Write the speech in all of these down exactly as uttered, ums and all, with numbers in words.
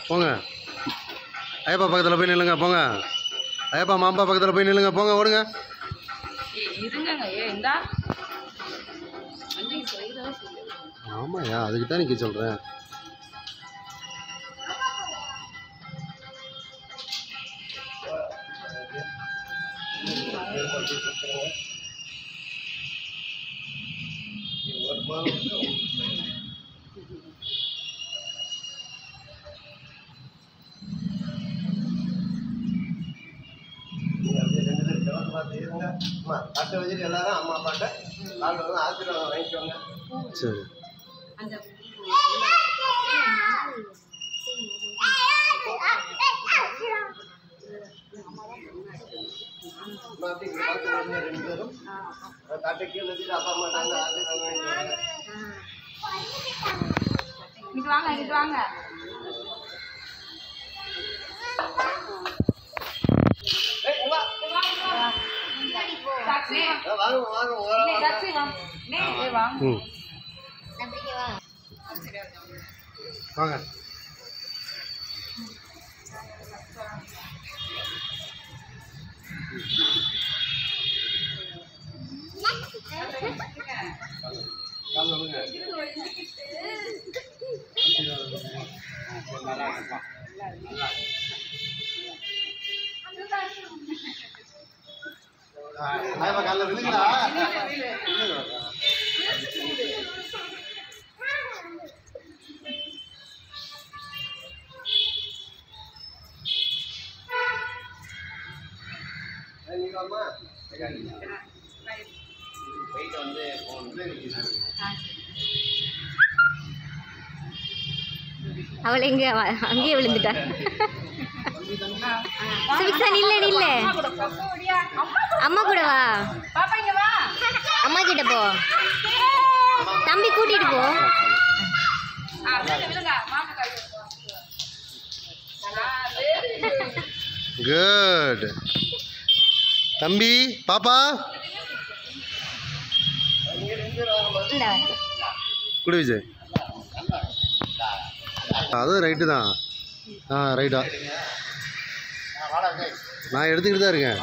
போங்க. ஐயப்பா பக்கத்தில் போய் நில்லுங்க போங்க. ஐயப்பா மாம்பா பக்கத்தில் போய் நில்லுங்க போங்க. ஓடுங்க. ஆமாயா, அதுக்கு தான் நீங்க சொல்கிறேன். அட்டை வச்சுட்டு எல்லாரும் அம்மா அப்பாட்ட காலையில் ஆசீர்வாதம் வாங்கிக்கோங்க. சரி. ரெண்டு பேரும் தட்டை கீழே வச்சுட்டு அப்பா அம்மா ஆசீர்வாதம் வாங்கிக்கோங்க. வாங்க இங்கிட்டு வாங்க. வாங்க. காலைல விழுங்களா? போயிட்டு வந்து அவளை எங்க அங்கேயே விழுந்துட்டா. சுபிக்ஷா நில்ல நில்ல. அம்மா கூட வா. அம்மா கிட்ட போ. தம்பி கூட்டிட்டு போ. குட். தம்பி பாப்பா குடி விஜய். அதுவும் ரைட்டு தான். ஆ ரைட்டா, நான் எடுத்துக்கிட்டு தான் இருக்கேன்.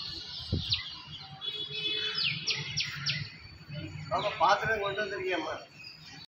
பாத்திரம் கொண்டு வந்திருக்கியம்மா.